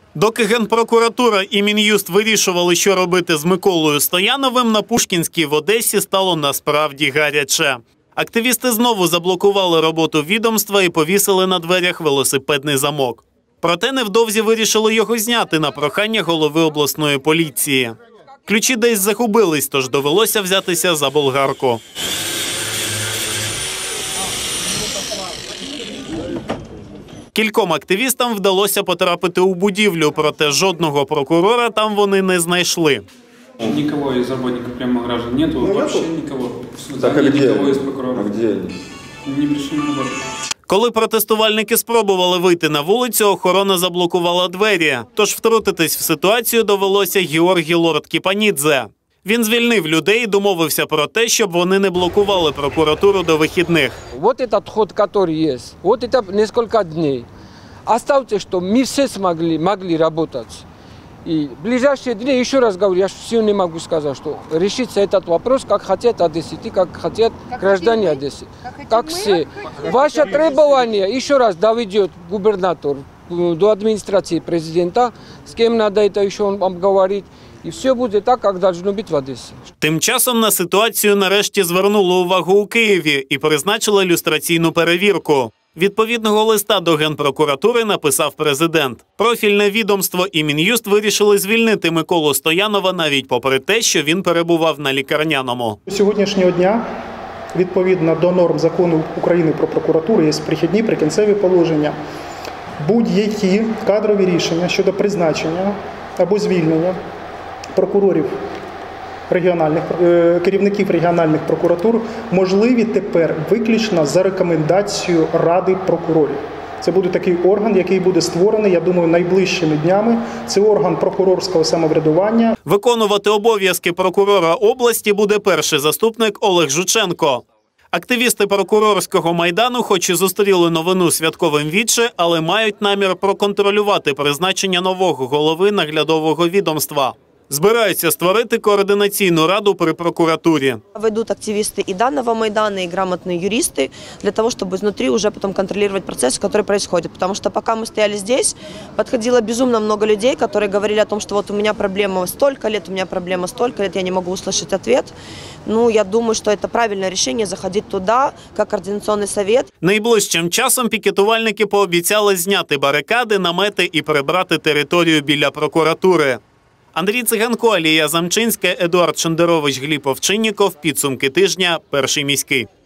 Доки Генпрокуратура і Мін'юст вирішували, що робити з Миколою Стояновим, на Пушкінській в Одесі стало насправді гаряче. Активісти знову заблокували роботу відомства і повісили на дверях велосипедний замок. Проте невдовзі вирішили його зняти на прохання голови обласної поліції. Ключі десь загубились, тож довелося взятися за болгарку. Кільком активістам вдалося потрапити у будівлю, проте жодного прокурора там вони не знайшли. Никого из работников прямо граждан нету, вообще никого. Так, а никого из прокуроров. А где они? Не пришли на работу. Коли протестувальники спробували вийти на вулицю, охорона заблокувала двері. Тож втрутитись в ситуацію довелося Георгій Лорд-Кіпанідзе. Він звільнив людей і домовився про те, щоб вони не блокували прокуратуру до вихідних. Вот этот ход, который есть, вот это несколько дней. Оставьте, что мы все могли работать. И в ближайшие дни, еще раз говорю, я все не могу сказать, что решится этот вопрос, как хотят одесситы, как хотят граждане Одессы. Как все. Ваше требование, еще раз доведет губернатор до администрации президента, с кем надо это еще обговорить. І все буде так, як должно бути в Одесі. Тим часом на ситуацію нарешті звернули увагу у Києві і призначили люстраційну перевірку. Відповідного листа до Генпрокуратури написав президент. Профільне відомство і Мін'юст вирішили звільнити Миколу Стоянова навіть попри те, що він перебував на лікарняному. Сьогоднішнього дня, відповідно до норм закону України про прокуратуру, є прихідні, прикінцеві положення. Будь-які кадрові рішення щодо призначення або звільнення прокурорів регіональних, керівників регіональних прокуратур можливі тепер виключно за рекомендацією Ради прокурорів. Це буде такий орган, який буде створений, я думаю, найближчими днями. Це орган прокурорського самоврядування. Виконувати обов'язки прокурора області буде перший заступник Олег Жученко. Активісти прокурорського майдану хоч і зустріли новину святковим віче, але мають намір проконтролювати призначення нового голови наглядового відомства. Збираються створити координаційну раду при прокуратурі. Войдут активисты и данного Майдана, и грамотные юристы для того, чтобы изнутри уже потом контролировать процесс, который происходит. Потому что пока мы стояли здесь, подходило безумно много людей, которые говорили о том, что вот у меня проблема столько лет, у меня проблема столько лет, я не могу услышать ответ. Ну, я думаю, что это правильное решение заходить туда, как координационный совет. Найближчим часом пікетувальники пообіцяли зняти барикади, намети і прибрати територію біля прокуратури. Андрій Циганко, Алія Замчинська, Едуард Шендерович, Гліб Овчинніков. Підсумки тижня. Перший міський.